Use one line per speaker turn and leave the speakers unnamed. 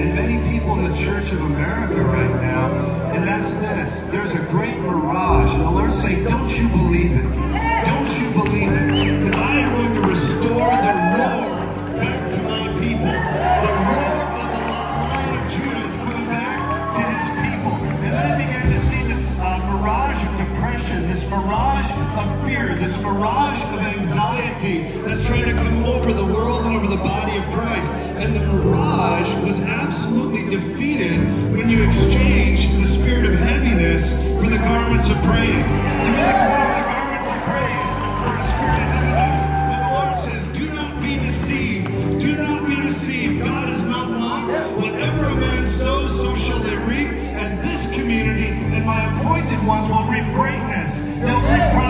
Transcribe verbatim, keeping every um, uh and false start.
in many people in the Church of America right now, and that's this. There's a great mirage, and the Lord's saying, don't you believe it? Don't you believe it? Because I am going to restore the roar back to my people. The roar of the Lion of Judah is coming back to his people. And then I began to see this uh, mirage of depression, this mirage of fear, this mirage of anxiety that's trying to come over the world and over the body of Christ. And the mirage was absolutely defeated when you exchange the spirit of heaviness for the garments of praise. You got to put on the garments of praise for a spirit of heaviness. And the Lord says, do not be deceived. Do not be deceived. God is not mocked. Whatever a man sows, so shall they reap. And this community and my appointed ones will reap greatness. They'll reap prosperity.